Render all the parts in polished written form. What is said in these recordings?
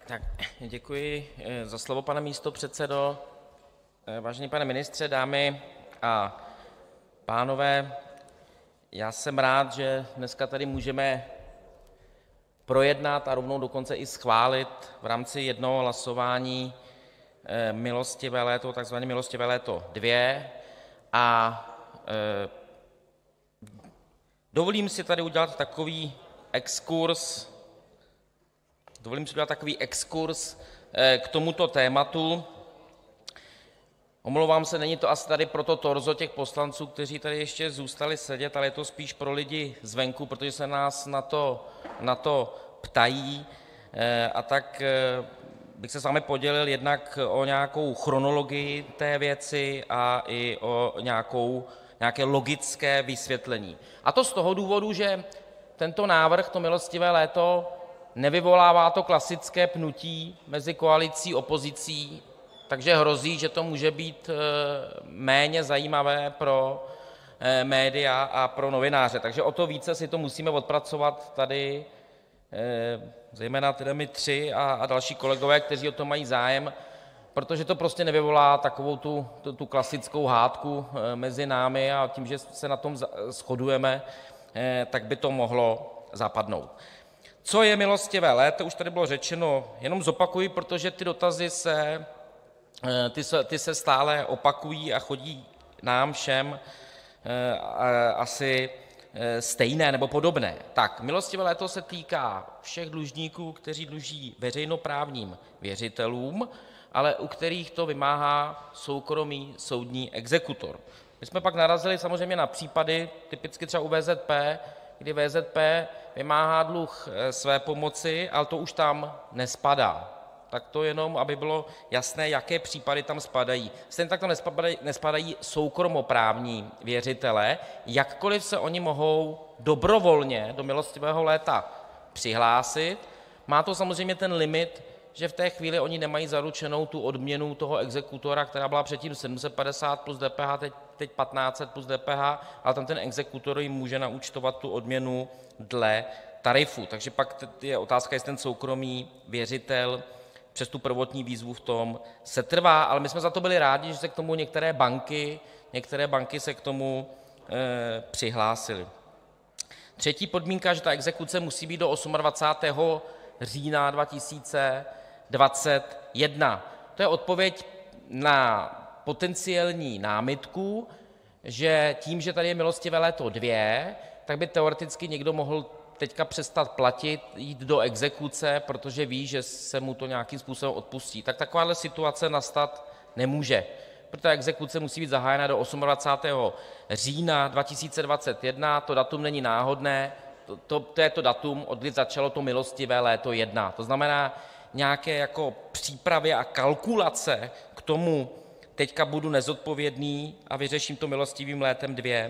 Tak děkuji za slovo, pane místopředsedo. Vážený pane ministře, dámy a pánové, já jsem rád, že dneska tady můžeme projednat a rovnou dokonce i schválit v rámci jednoho hlasování milostivé léto, takzvané milostivé léto 2. A dovolím si tady udělat takový exkurs k tomuto tématu. Omlouvám se, není to asi tady pro to torzo těch poslanců, kteří tady ještě zůstali sedět, ale je to spíš pro lidi zvenku, protože se nás na to ptají. A tak bych se s vámi podělil jednak o nějakou chronologii té věci a i o nějaké logické vysvětlení. A to z toho důvodu, že tento návrh, to milostivé léto, nevyvolává to klasické pnutí mezi koalicí a opozicí, takže hrozí, že to může být méně zajímavé pro média a pro novináře. Takže o to více si to musíme odpracovat tady, zejména tedy my tři a další kolegové, kteří o to mají zájem, protože to prostě nevyvolá takovou tu klasickou hádku mezi námi, a tím, že se na tom shodujeme, tak by to mohlo zapadnout. Co je milostivé léto, už tady bylo řečeno, jenom zopakuji, protože ty dotazy se stále opakují a chodí nám všem asi stejné nebo podobné. Tak milostivé léto se týká všech dlužníků, kteří dluží veřejnoprávním věřitelům, ale u kterých to vymáhá soukromý soudní exekutor. My jsme pak narazili samozřejmě na případy, typicky třeba u VZP, kdy VZP vymáhá dluh své pomoci, ale to už tam nespadá. Tak to jenom, aby bylo jasné, jaké případy tam spadají. Stejně tak tam nespadají soukromoprávní věřitelé, jakkoliv se oni mohou dobrovolně do milostivého léta přihlásit. Má to samozřejmě ten limit, že v té chvíli oni nemají zaručenou tu odměnu toho exekutora, která byla předtím 750 plus DPH, teď 1500 plus DPH, ale tam ten exekutor jim může naúčtovat tu odměnu dle tarifu. Takže pak je otázka, jestli ten soukromý věřitel přes tu prvotní výzvu v tom setrvá, ale my jsme za to byli rádi, že se k tomu některé banky se k tomu přihlásily. Třetí podmínka, že ta exekuce musí být do 28. října 2021. To je odpověď na potenciální námitku, že tím, že tady je milostivé léto 2, tak by teoreticky někdo mohl teďka přestat platit, jít do exekuce, protože ví, že se mu to nějakým způsobem odpustí. Tak takováhle situace nastat nemůže, protože exekuce musí být zahájena do 28. října 2021, to datum není náhodné, to je to datum, od kdy začalo to milostivé léto 1. To znamená, nějaké jako přípravy a kalkulace k tomu, teďka budu nezodpovědný a vyřeším to milostivým létem 2,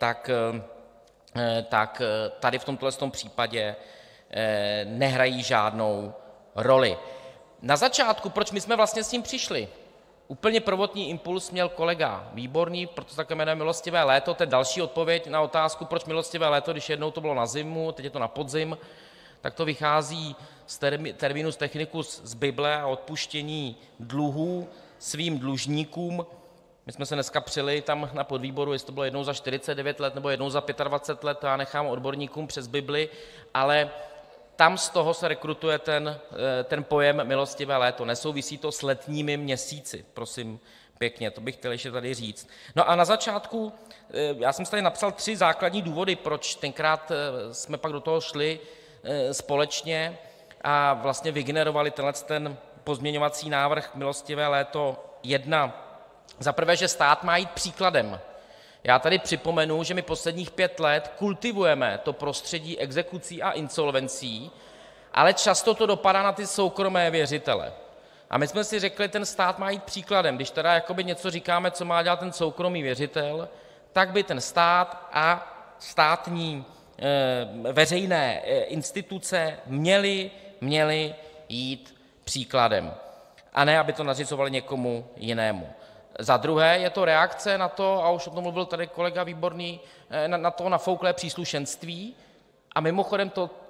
tak tady v tomto případě nehrají žádnou roli. Na začátku, proč my jsme vlastně s tím přišli? Úplně prvotní impuls měl kolega Výborný, proto se také jmenuje milostivé léto. To je další odpověď na otázku, proč milostivé léto, když jednou to bylo na zimu, teď je to na podzim, tak to vychází z terminus technicus z Bible a odpuštění dluhů svým dlužníkům. My jsme se dneska přeli tam na podvýboru, jestli to bylo jednou za 49 let nebo jednou za 25 let, to já nechám odborníkům přes Bibli, ale tam z toho se rekrutuje ten pojem milostivé léto. Nesouvisí to s letními měsíci, prosím pěkně, to bych chtěl ještě tady říct. No a na začátku, já jsem si tady napsal 3 základní důvody, proč tenkrát jsme pak do toho šli společně a vlastně vygenerovali ten pozměňovací návrh milostivé léto 1. Za prvé, že stát má jít příkladem. Já tady připomenu, že my posledních 5 let kultivujeme to prostředí exekucí a insolvencí, ale často to dopadá na ty soukromé věřitele. A my jsme si řekli, ten stát má jít příkladem. Když teda jakoby něco říkáme, co má dělat ten soukromý věřitel, tak by ten stát a státní veřejné instituce měly jít příkladem, a ne aby to nařizovali někomu jinému. Za druhé je to reakce na to, a už o tom mluvil tady kolega Výborný, na to nafouklé příslušenství. A mimochodem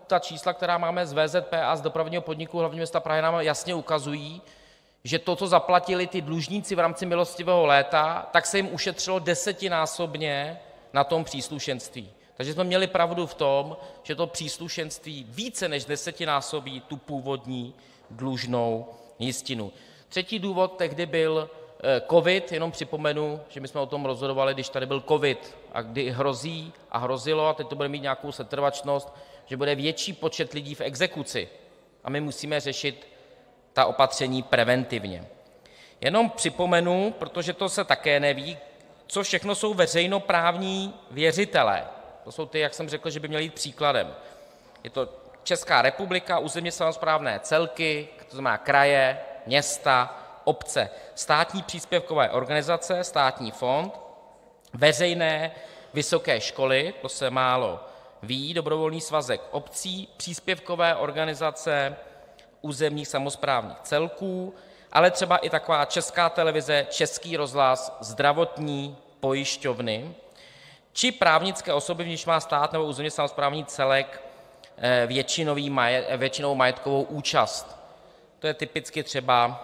ta čísla, která máme z VZP a z Dopravního podniku hlavního města Prahy, nám jasně ukazují, že to, co zaplatili ty dlužníci v rámci milostivého léta, tak se jim ušetřilo desetinásobně na tom příslušenství. Takže jsme měli pravdu v tom, že to příslušenství více než desetinásobí tu původní dlužnou jistinu. Třetí důvod tehdy byl covid, jenom připomenu, že my jsme o tom rozhodovali, když tady byl covid a kdy hrozí a hrozilo, a teď to bude mít nějakou setrvačnost, že bude větší počet lidí v exekuci a my musíme řešit ta opatření preventivně. Jenom připomenu, protože to se také neví, co všechno jsou veřejnoprávní věřitelé. To jsou ty, jak jsem řekl, že by měli jít příkladem. Je to Česká republika, územně samosprávné celky, to znamená kraje, města, obce, státní příspěvkové organizace, státní fond, veřejné vysoké školy, to se málo ví, dobrovolný svazek obcí, příspěvkové organizace územních samosprávných celků, ale třeba i taková Česká televize, Český rozhlas, zdravotní pojišťovny či právnické osoby, v nichž má stát nebo územně samosprávný celek většinovou majetkovou účast. To je typicky třeba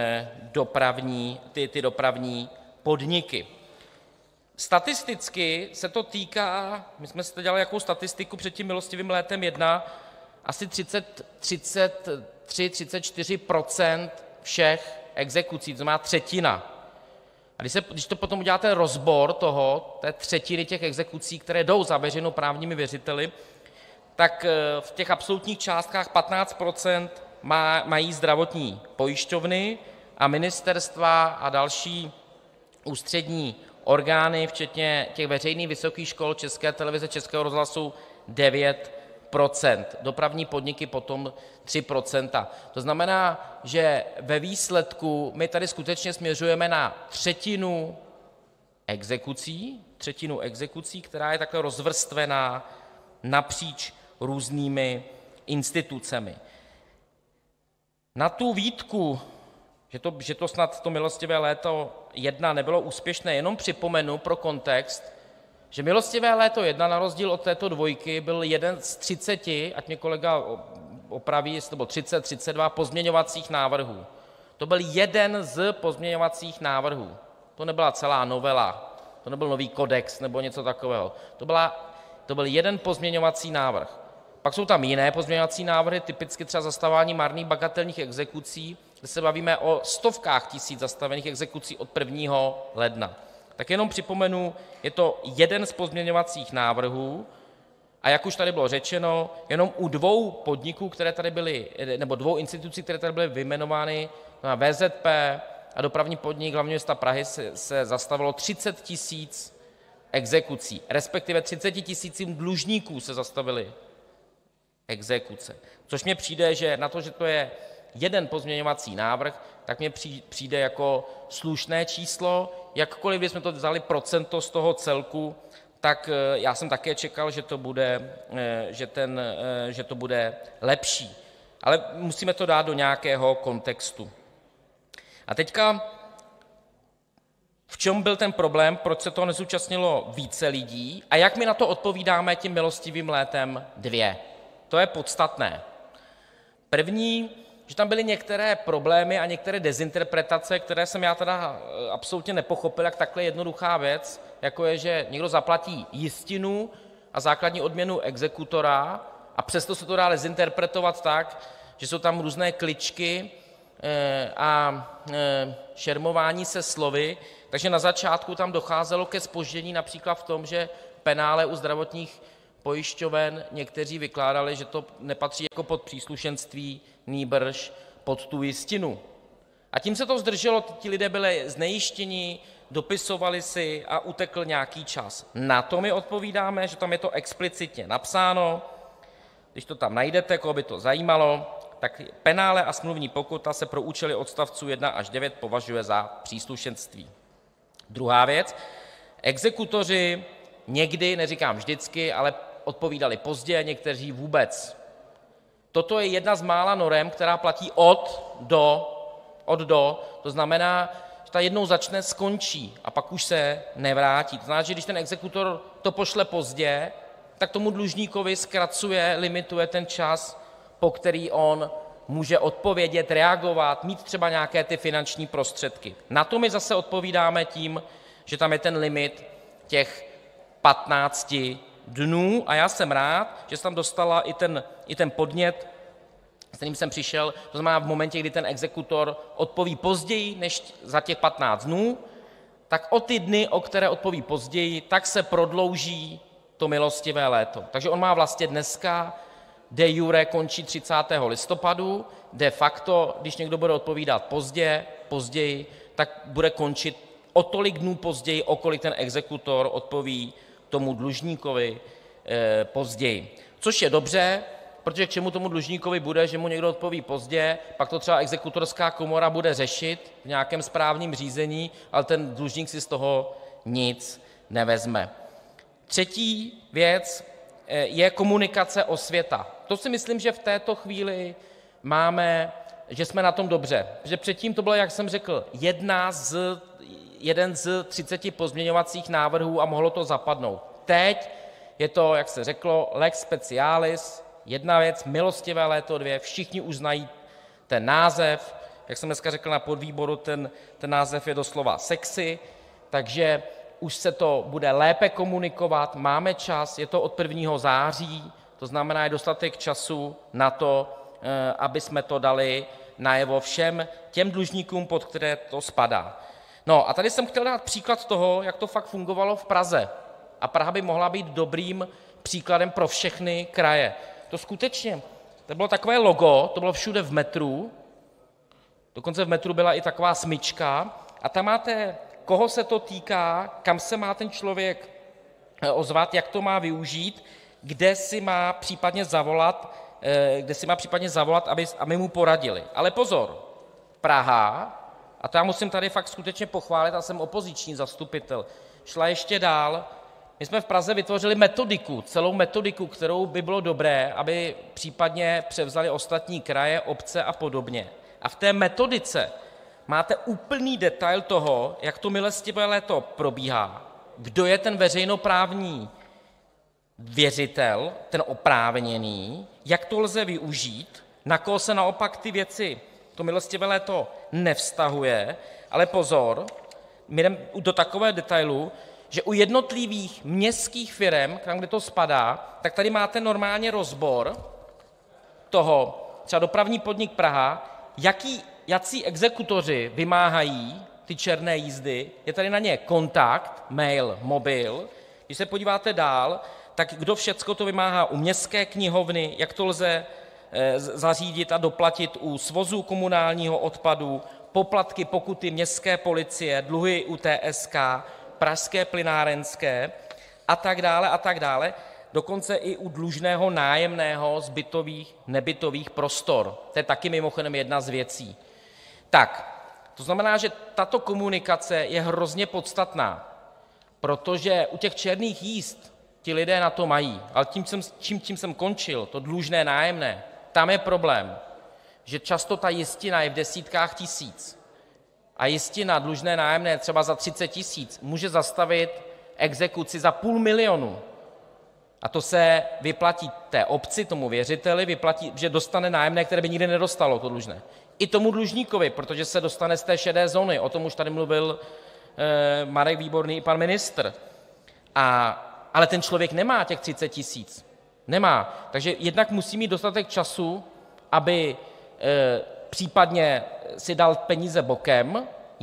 dopravní podniky. Statisticky se to týká, my jsme si to dělali jakou statistiku před tím milostivým létem 1, asi 33-34% všech exekucí, to znamená třetina. A když to potom uděláte rozbor té třetiny těch exekucí, které jdou za veřejnoprávními věřiteli, tak v těch absolutních částkách 15% mají zdravotní pojišťovny a ministerstva a další ústřední orgány, včetně těch veřejných vysokých škol, České televize, Českého rozhlasu 9%, dopravní podniky potom 3%. To znamená, že ve výsledku my tady skutečně směřujeme na třetinu exekucí, která je takhle rozvrstvená napříč různými institucemi. Na tu výtku, že to snad to milostivé léto 1 nebylo úspěšné, jenom připomenu pro kontext, že milostivé léto 1 na rozdíl od této dvojky byl jeden z 30, ať mě kolega opraví, jestli to bylo 30, 32 pozměňovacích návrhů. To byl jeden z pozměňovacích návrhů. To nebyla celá novela, to nebyl nový kodex nebo něco takového. To byl jeden pozměňovací návrh. Pak jsou tam jiné pozměňovací návrhy, typicky třeba zastavování marných bagatelních exekucí, kde se bavíme o stovkách tisíc zastavených exekucí od 1. ledna. Tak jenom připomenu, je to jeden z pozměňovacích návrhů a jak už tady bylo řečeno, jenom u dvou podniků, které tady byly, nebo dvou institucí, které tady byly vyjmenovány, VZP a Dopravní podnik hlavního města Prahy, se zastavilo 30 000 exekucí, respektive 30 000 dlužníků se zastavily exekuce. Což mně přijde, že na to, že to je jeden pozměňovací návrh, tak mně přijde jako slušné číslo. Jakkoliv bychom to vzali procento z toho celku, tak já jsem také čekal, že to bude lepší. Ale musíme to dát do nějakého kontextu. A teďka, v čem byl ten problém, proč se toho nezúčastnilo více lidí a jak my na to odpovídáme tím milostivým létem 2? To je podstatné. První, že tam byly některé problémy a některé dezinterpretace, které jsem já teda absolutně nepochopil, jak takhle jednoduchá věc, jako je, že někdo zaplatí jistinu a základní odměnu exekutora a přesto se to dá dezinterpretovat tak, že jsou tam různé kličky a šermování se slovy, takže na začátku tam docházelo ke zpoždění například v tom, že penále u zdravotních pojišťoven někteří vykládali, že to nepatří jako pod příslušenství, nýbrž pod tu jistinu. A tím se to zdrželo, ti lidé byli znejištěni, dopisovali si a utekl nějaký čas. Na to my odpovídáme, že tam je to explicitně napsáno, když to tam najdete, koho by to zajímalo, tak penále a smluvní pokuta se pro účely odstavců 1 až 9 považuje za příslušenství. Druhá věc, exekutoři někdy, neříkám vždycky, ale odpovídali pozdě, někteří vůbec. Toto je jedna z mála norem, která platí od do, to znamená, že ta jednou začne, skončí a pak už se nevrátí. To znamená, že když ten exekutor to pošle pozdě, tak tomu dlužníkovi zkracuje, limituje ten čas, po který on může odpovědět, reagovat, mít třeba nějaké ty finanční prostředky. Na to my zase odpovídáme tím, že tam je ten limit těch 15 dnů, a já jsem rád, že jsem tam dostala i ten podnět, s kterým jsem přišel, to znamená v momentě, kdy ten exekutor odpoví později než za těch 15 dnů, tak o ty dny, o které odpoví později, tak se prodlouží to milostivé léto. Takže on má vlastně dneska de iure končí 30. listopadu, de facto, když někdo bude odpovídat později, tak bude končit o tolik dnů později, o kolik ten exekutor odpoví tomu dlužníkovi později. Což je dobře, protože k čemu tomu dlužníkovi bude, že mu někdo odpoví pozdě, pak to třeba exekutorská komora bude řešit v nějakém správním řízení, ale ten dlužník si z toho nic nevezme. Třetí věc je komunikace, osvěta. To si myslím, že v této chvíli máme, že jsme na tom dobře. Protože předtím to bylo, jak jsem řekl, jeden z 30 pozměňovacích návrhů a mohlo to zapadnout. Teď je to, jak se řeklo, lex specialis, jedna věc, milostivé léto 2, všichni už znají ten název, jak jsem dneska řekl na podvýboru, ten název je doslova sexy, takže už se to bude lépe komunikovat, máme čas, je to od 1. září, to znamená, je dostatek času na to, aby jsme to dali najevo všem těm dlužníkům, pod které to spadá. No a tady jsem chtěl dát příklad toho, jak to fakt fungovalo v Praze. A Praha by mohla být dobrým příkladem pro všechny kraje. To skutečně, to bylo takové logo, to bylo všude v metru, dokonce v metru byla i taková smyčka a tam máte, koho se to týká, kam se má ten člověk ozvat, jak to má využít, kde si má případně zavolat, aby mu poradili. Ale pozor, Praha, a to já musím tady fakt skutečně pochválit, a jsem opoziční zastupitel, šla ještě dál. My jsme v Praze vytvořili metodiku, celou metodiku, kterou by bylo dobré, aby případně převzaly ostatní kraje, obce a podobně. A v té metodice máte úplný detail toho, jak to milostivé léto probíhá, kdo je ten veřejnoprávní věřitel, ten oprávněný, jak to lze využít, na koho se naopak ty věci, to milostivé léto nevztahuje, ale pozor, my jdeme do takového detailu, že u jednotlivých městských firem, kam kde to spadá, tak tady máte normálně rozbor toho, třeba Dopravní podnik Praha, jací exekutoři vymáhají ty černé jízdy, je tady na ně kontakt, mail, mobil. Když se podíváte dál, tak kdo všecko to vymáhá u městské knihovny, jak to lze zařídit a doplatit u svozů komunálního odpadu, poplatky, pokuty městské policie, dluhy u TSK, Pražské plynárenské a tak dále, dokonce i u dlužného nájemného z bytových, nebytových prostor. To je taky mimochodem jedna z věcí. Tak, to znamená, že tato komunikace je hrozně podstatná, protože u těch černých jízd ti lidé na to mají, ale tím jsem končil, to dlužné nájemné, tam je problém, že často ta jistina je v desítkách tisíc a jistina dlužné nájemné třeba za 30 000 může zastavit exekuci za 500 000. A to se vyplatí té obci, tomu věřiteli, vyplatí, že dostane nájemné, které by nikdy nedostalo, to dlužné. I tomu dlužníkovi, protože se dostane z té šedé zóny, o tom už tady mluvil Marek Výborný i pan ministr. Ale ten člověk nemá těch 30 000. Nemá. Takže jednak musí mít dostatek času, aby případně si dal peníze bokem,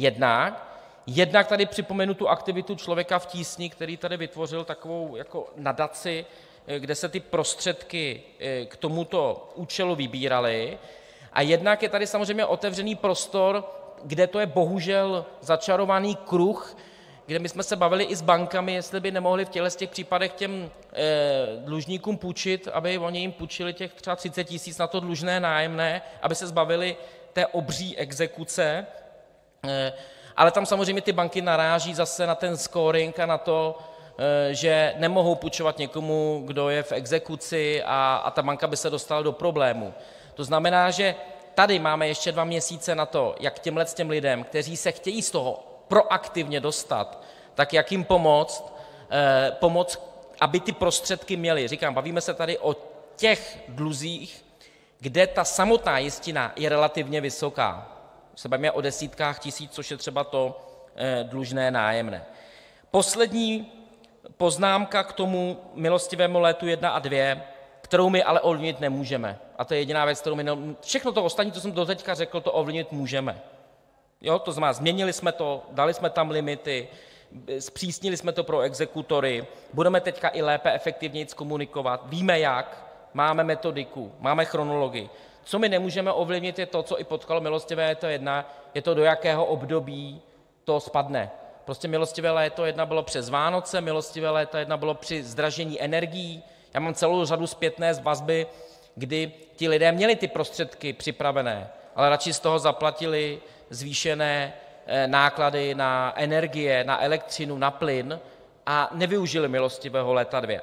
jednak tady připomenu tu aktivitu Člověka v tísni, který tady vytvořil takovou jako nadaci, kde se ty prostředky k tomuto účelu vybíraly, a jednak je tady samozřejmě otevřený prostor, kde to je bohužel začarovaný kruh, kde my jsme se bavili i s bankami, jestli by nemohli v těch případech těm dlužníkům půjčit, aby oni jim půjčili těch třeba 30 000 na to dlužné nájemné, aby se zbavili té obří exekuce. Ale tam samozřejmě ty banky naráží zase na ten scoring a na to, že nemohou půjčovat někomu, kdo je v exekuci, a ta banka by se dostala do problému. To znamená, že tady máme ještě 2 měsíce na to, jak těm lidem, kteří se chtějí z toho proaktivně dostat, tak jak jim pomoct aby ty prostředky měli. Říkám, bavíme se tady o těch dluzích, kde ta samotná jistina je relativně vysoká. Se bavíme o desítkách tisíc, což je třeba to dlužné nájemné. Poslední poznámka k tomu milostivému létu 1 a 2, kterou my ale ovlivnit nemůžeme. A to je jediná věc, kterou my všechno to ostatní, co jsem doteďka řekl, to ovlivnit můžeme. Jo, to znamená, změnili jsme to, dali jsme tam limity, zpřísnili jsme to pro exekutory, budeme teďka i lépe, efektivněji komunikovat, víme jak, máme metodiku, máme chronologii. Co my nemůžeme ovlivnit, je to, co i potkalo milostivé léto 1, je to, do jakého období to spadne. Prostě milostivé léto 1 bylo přes Vánoce, milostivé léto 1 bylo při zdražení energií. Já mám celou řadu zpětné vazby, kdy ti lidé měli ty prostředky připravené, ale radši z toho zaplatili zvýšené náklady na energie, na elektřinu, na plyn a nevyužili milostivého léta 2.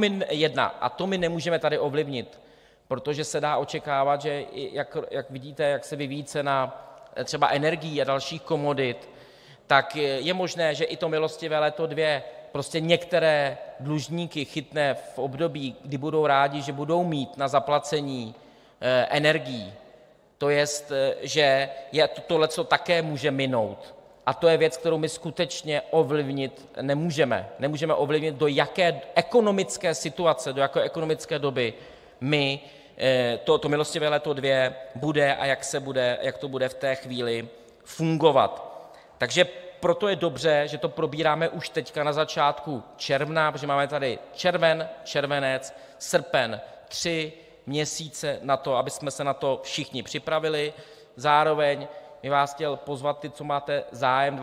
A to my nemůžeme tady ovlivnit, protože se dá očekávat, že jak vidíte, jak se vyvíjí cena třeba energií a dalších komodit, tak je možné, že i to milostivé léto 2 prostě některé dlužníky chytne v období, kdy budou rádi, že budou mít na zaplacení energií. To jest, že tohleto také může minout. A to je věc, kterou my skutečně ovlivnit nemůžeme. Nemůžeme ovlivnit, do jaké ekonomické situace, do jaké ekonomické doby my to milostivé léto 2 bude a jak to bude v té chvíli fungovat. Takže proto je dobře, že to probíráme už teďka na začátku června, protože máme tady červen, červenec, srpen, 3 měsíce na to, aby jsme se na to všichni připravili. Zároveň bych vás chtěl pozvat, ty, co máte zájem,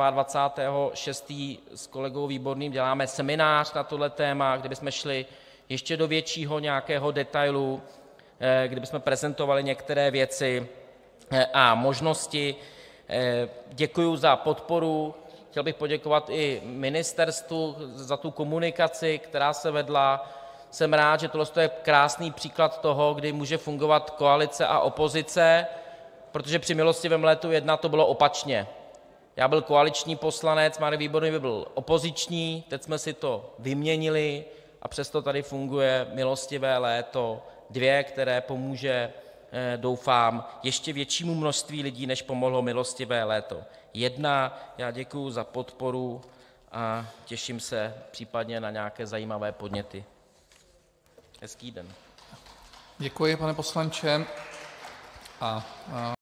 22.6. s kolegou Výborným děláme seminář na tohle téma, kde bychom šli ještě do většího nějakého detailu, kde bychom prezentovali některé věci a možnosti. Děkuji za podporu. Chtěl bych poděkovat i ministerstvu za tu komunikaci, která se vedla. Jsem rád, že tohle je krásný příklad toho, kdy může fungovat koalice a opozice, protože při milostivém létu 1 to bylo opačně. Já byl koaliční poslanec, Marek Výborný byl opoziční, teď jsme si to vyměnili a přesto tady funguje milostivé léto 2, které pomůže, doufám, ještě většímu množství lidí, než pomohlo milostivé léto 1. Já děkuji za podporu a těším se případně na nějaké zajímavé podněty. Hezký den. Děkuji, pane poslanče.